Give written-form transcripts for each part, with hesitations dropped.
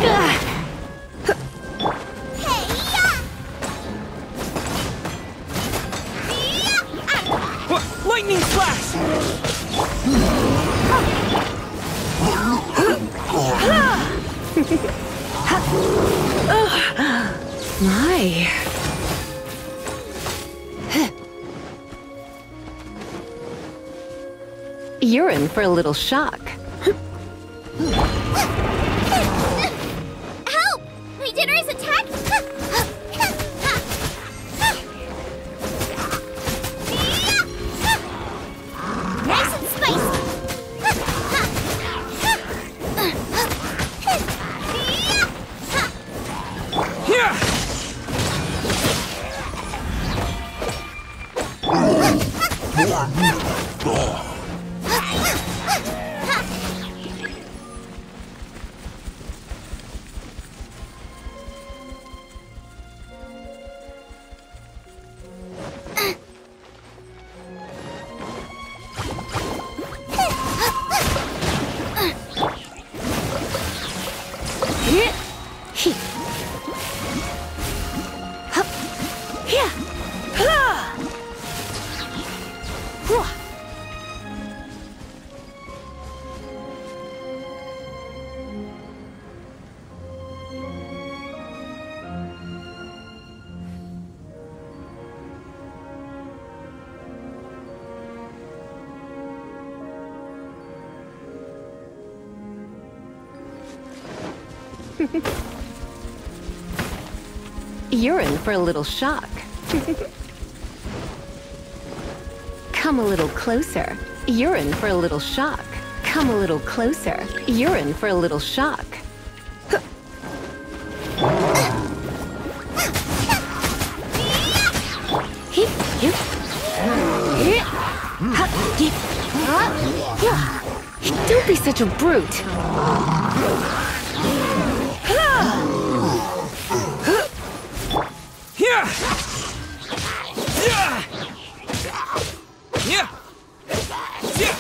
Lightning flash! My. You're in for a little shock. Help! My dinner is attacked! Nice and spicy! Here! You're in for a little shock. Come a little closer. You're in for a little shock. Come a little closer. You're in for a little shock. Don't be such a brute. Here! Yeah! Yeah! Yeah!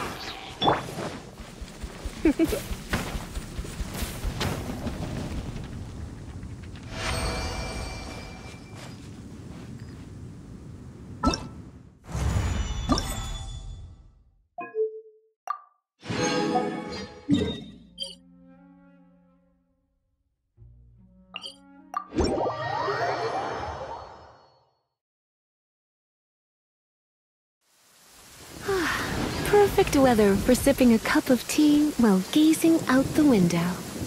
Perfect weather for sipping a cup of tea while gazing out the window.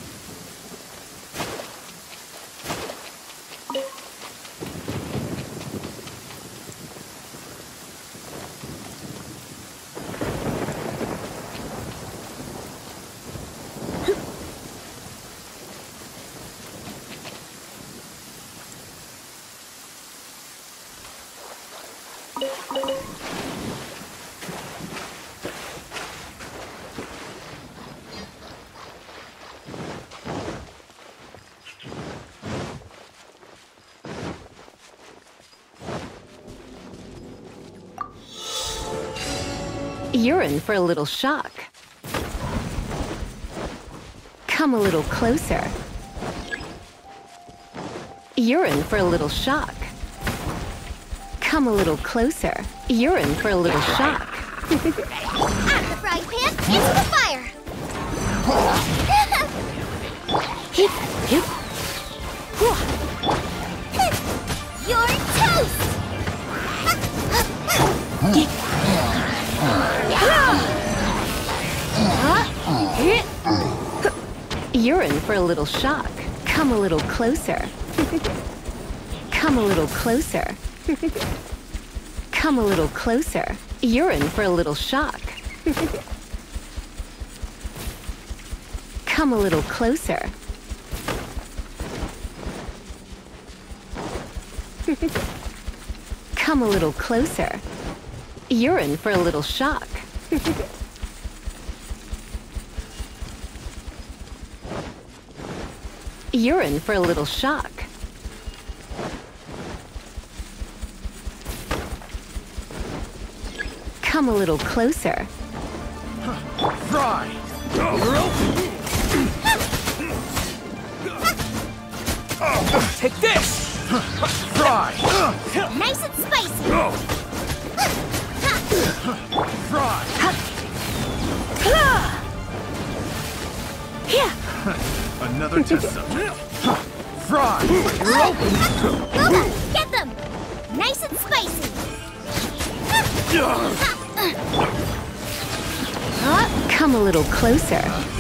You're in for a little shock. Come a little closer. You're in for a little shock. Come a little closer. You're in for a little shock. Out of the frying pan, into the fire! Hip, hip. You're toast! You're in for a little shock. Come a little closer. Come a little closer. Come a little closer. You're in for a little shock. Come a little closer. Come a little closer. You're in for a little shock. You're in for a little shock. Come a little closer. Fry! Take this! Fry! Nice and spicy. Fry! Another test subject. Fry! Boba, get them. Nice and spicy. Come a little closer.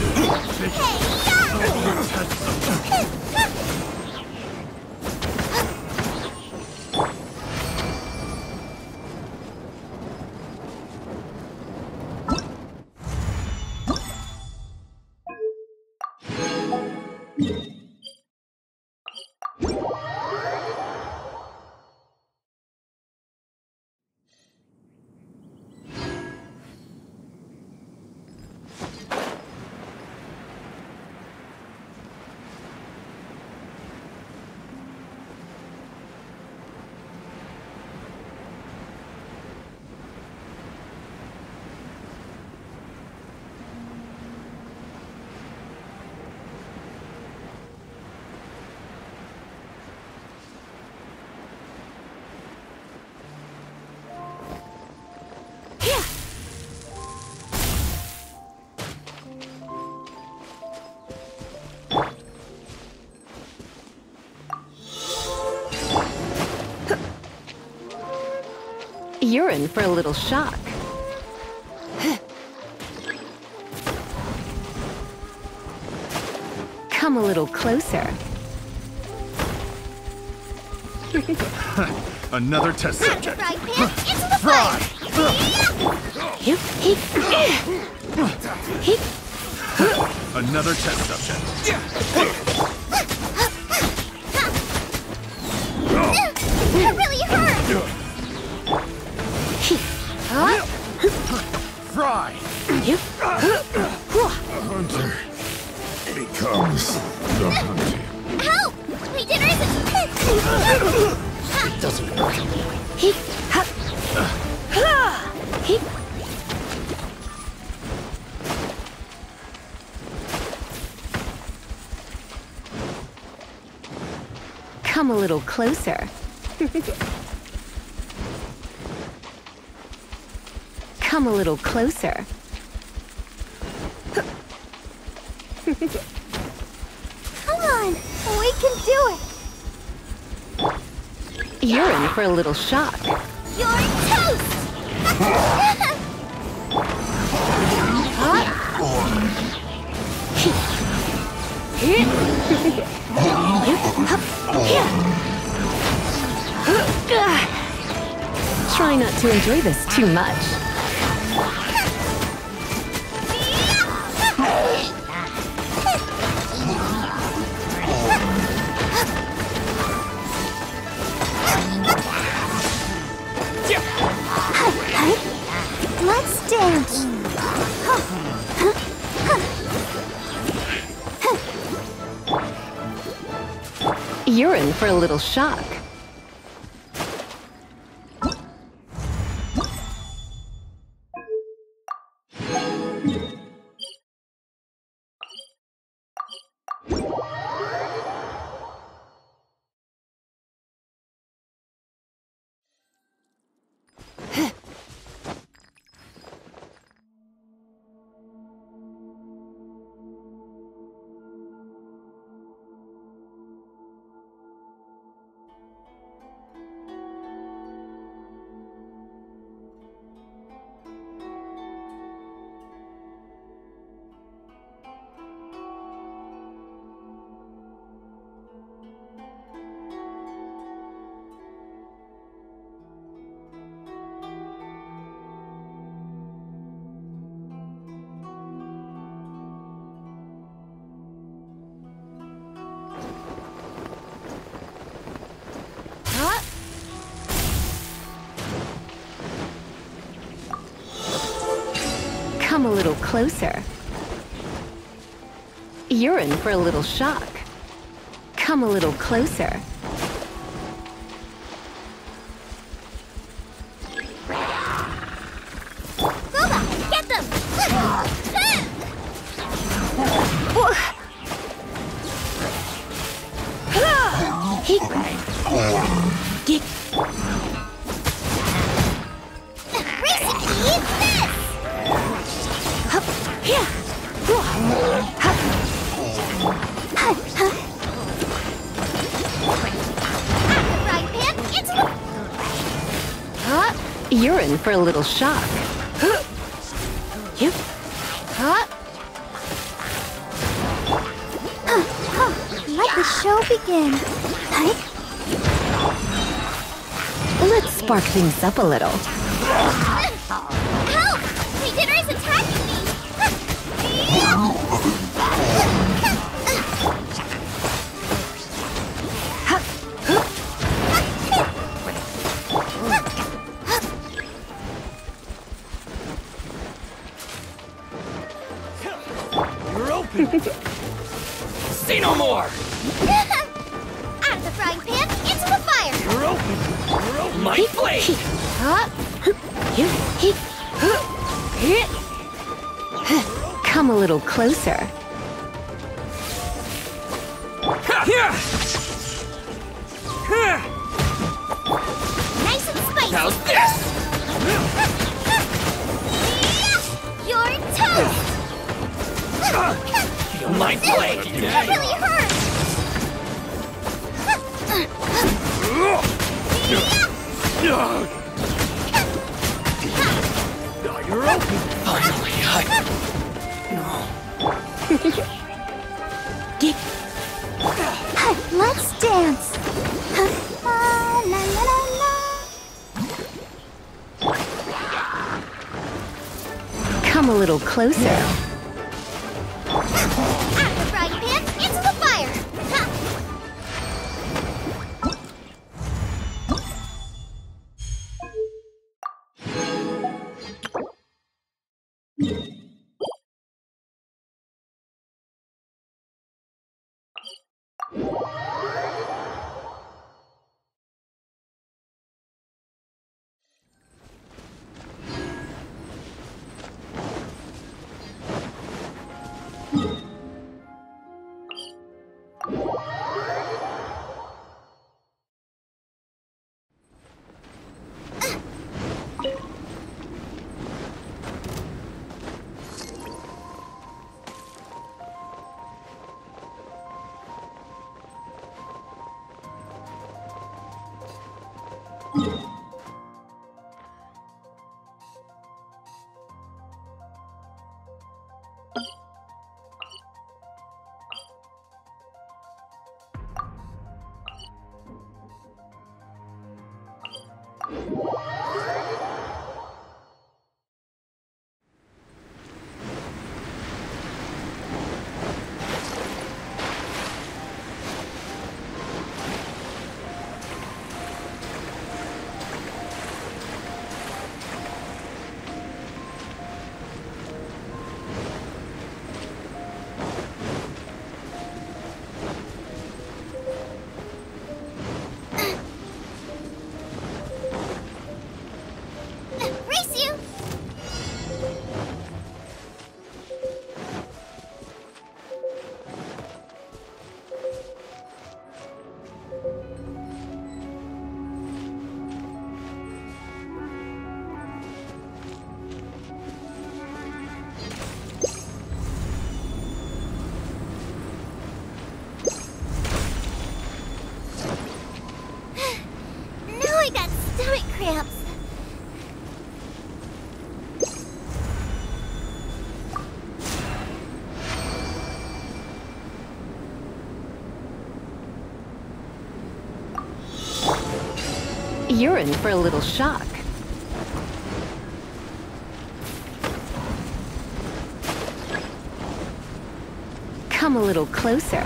You're in for a little shock. Come a little closer. Another test subject. Fry pan into the fire. Another test subject. That really hurt. Fry! Hunter becomes the hunted. Help! My dinner isn't. It doesn't work. Come a little closer. Come a little closer. Come on, we can do it. You're in for a little shock. You're toast. Try not to enjoy this too much. Let's dance. You're in for a little shock. Come a little closer. You're in for a little shock. Come a little closer. Boba, get them. Frying pan into the... You're in for a little shock. Let the show begin. Let's spark things up a little. Help! My dinner is attacking me! You're open. See no more. Out of the frying pan, into the fire! You're open. You're open. My blade. Come a little closer. Here. Nice and spicy! How's this? You're toast! Feel my blade. That really hurt! You're open. Finally, Let's dance! La, la, la, la. Come a little closer. Out of the frying pan, into the fire! Race you! Now I got stomach cramps. You're in for a little shock. Come a little closer.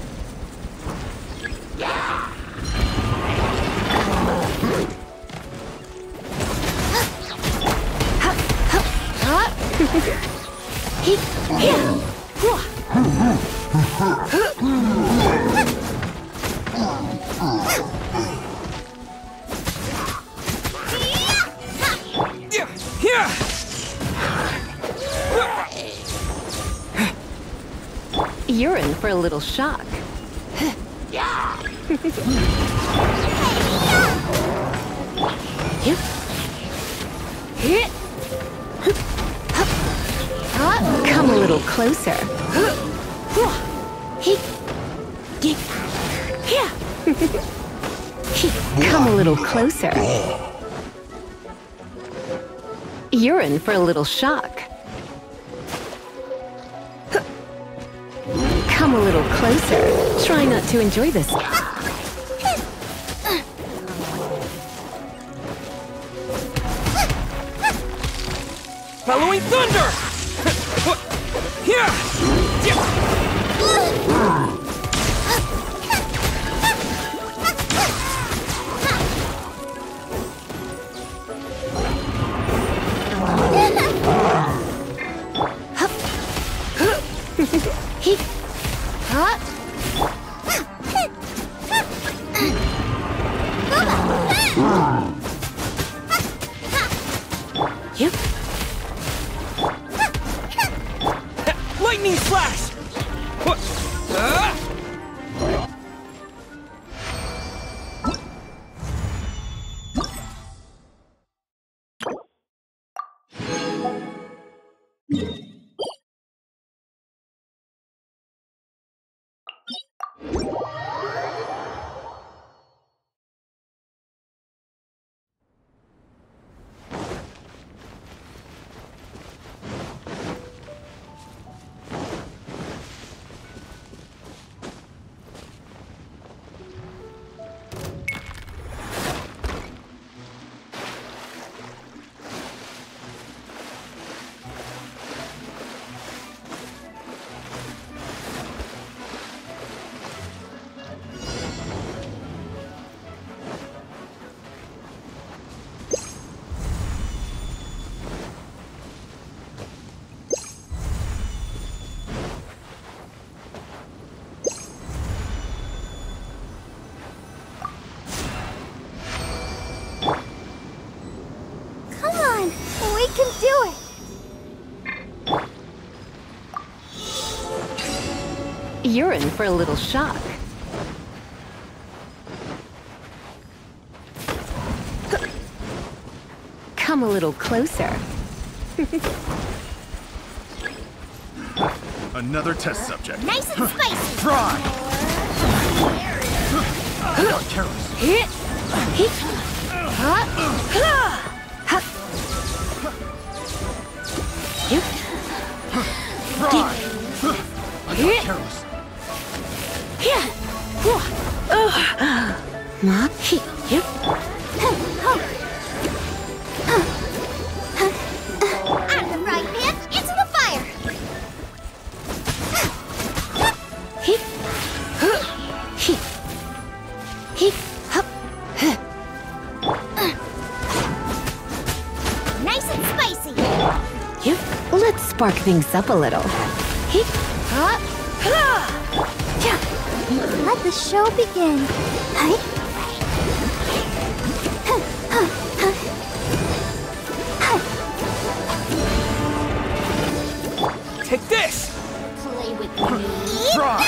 Here. You're in for a little shock. Come a little closer. Come a little closer. You're in for a little shock. Come a little closer. Try not to enjoy this. Bellowing thunder! Here! Lightning slash! We can do it! You're in for a little shock. Come a little closer. Another test subject. Nice and spicy! Fry! Not careless. Fry! Not careless. Out of the frying pan, into the fire! Nice and spicy! Let's spark things up a little. Let the show begin. Take this! Play with me. Fry!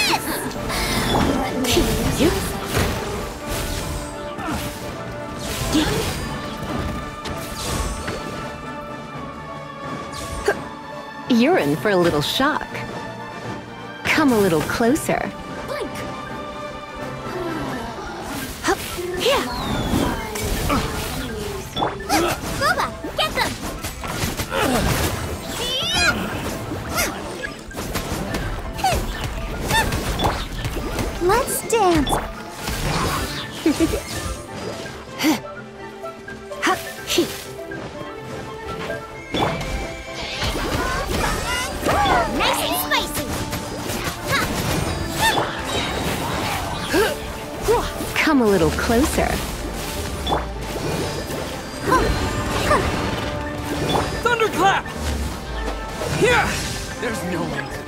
You're in for a little shock. Come a little closer. Blink. Booba, get them! Let's dance. Nice and spicy. Come a little closer. Thunderclap! Here! There's no one